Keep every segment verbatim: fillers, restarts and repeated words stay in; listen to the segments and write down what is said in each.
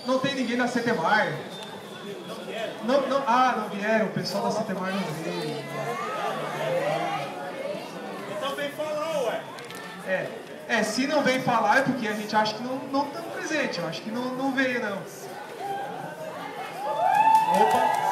Não tem ninguém da Setemar. Não, não, ah, não vieram, o pessoal da Setemar não veio. Então vem falar, ué. É, é, se não vem falar é porque a gente acha que não não estão presentes, eu acho que não, não veio não. Opa!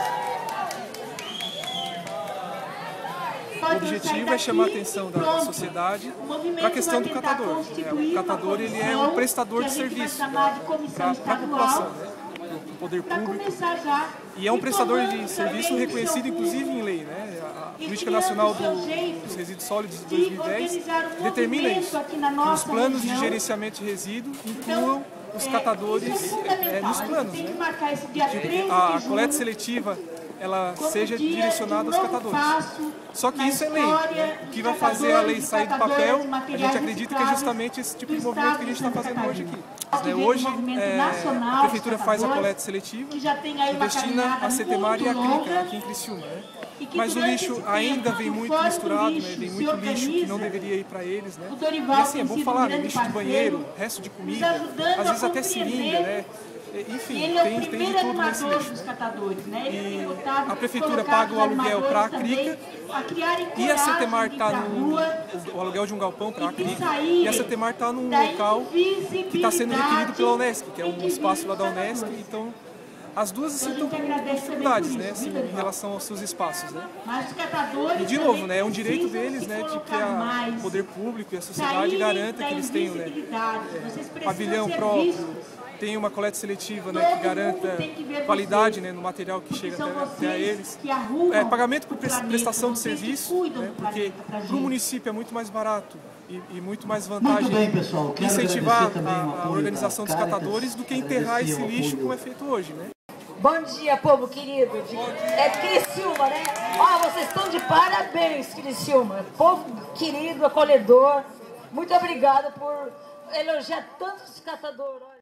O objetivo é chamar a atenção da sociedade para a questão do catador. Né? O catador ele é um prestador de serviço para a população, né? Para o poder público. E é um prestador de serviço reconhecido, inclusive, em lei. Né? A Política Nacional do, dos Resíduos Sólidos de dois mil e dez determina isso, que os planos de gerenciamento de resíduos incluam os catadores é, nos planos. Né? Que a, a coleta seletiva ela seja direcionada aos catadores. Só que isso é lei. Né? O que vai fazer a lei sair do papel, a gente acredita que é justamente esse tipo de movimento que a gente está fazendo hoje aqui. Né? Hoje, é, a Prefeitura faz a coleta seletiva e destina a Setemar e a Crica, aqui em Criciúma. Né? Mas o lixo ainda vem muito misturado, né? Vem muito lixo que não deveria ir para eles. Né? E assim, é bom falar, né? Lixo de banheiro, resto de comida, às vezes até seringa, né? Enfim, tem, tem de tudo nesse lixo. Né? E a Prefeitura paga o aluguel para a Crica e a Setemar está no o aluguel de um galpão para a Crica e a Setemar está num local que está sendo requerido pela Unesc, que é um espaço lá da Unesc, então as duas assim, estão com dificuldades, né, assim, em relação aos seus espaços. Né? E de novo, né, é um direito deles, né, de que a, o poder público e a sociedade garanta que eles tenham, né, é, pavilhão próprio, tem uma coleta seletiva, né, que garanta qualidade, né, no material que chega até, até a eles. É, pagamento por prestação de serviço, né, porque para o município é muito mais barato e, e muito mais vantagem muito bem, pessoal. incentivar a, a organização dos catadores do que enterrar esse lixo como é feito hoje. Né? Bom dia, povo querido. É Criciúma, né? Ó, vocês estão de parabéns, Criciúma. Povo querido, acolhedor. Muito obrigada por elogiar tantos catadores.